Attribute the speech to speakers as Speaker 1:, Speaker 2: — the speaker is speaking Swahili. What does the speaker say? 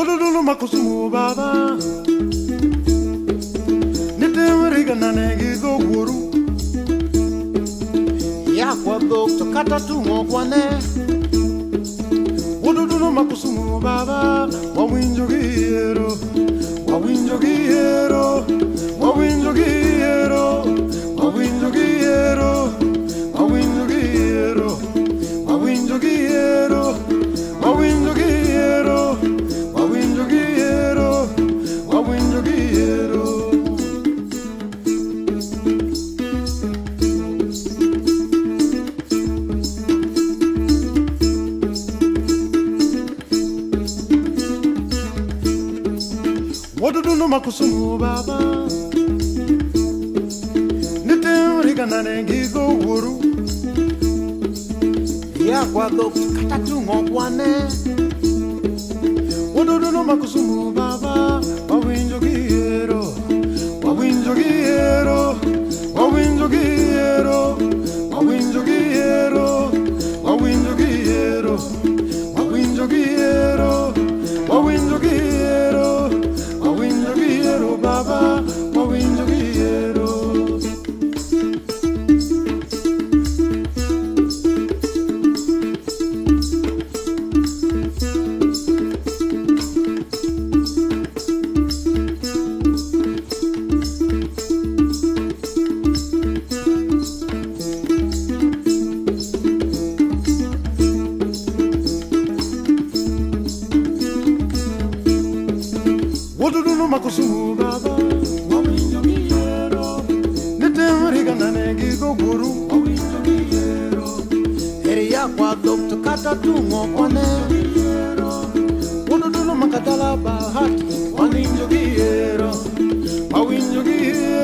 Speaker 1: Wododo makusumu baba Nitemriga nanegi go guru Ya kwa dokto kata tungo kwane Wododo makusumu baba Wawinjo giero Wawinjo giero Wawinjo giero Wawinjo giero Wawinjo giero Wawinjo giero Wawinjo giero Wawinjo giero Wawinjo giero Wododo no makusumu baba Nitemriga nanegi go guru Ya kwa dokto kata tungo kwane Wododo no makusumu baba Wawinjo giero Wawinjo giero Wawinjo giero Wawinjo giero Wawinjo giero Wawinjo giero Wawinjo giero Wawinjo giero baba Wawinjo giero Wododo no makusumu baba Wawinjo giero Nitemriga nanegi go guru Wawinjo giero Eri ya kwa dokto kata tungo kwane Wododo no makadala bahati Wawinjo giero Wawinjo giero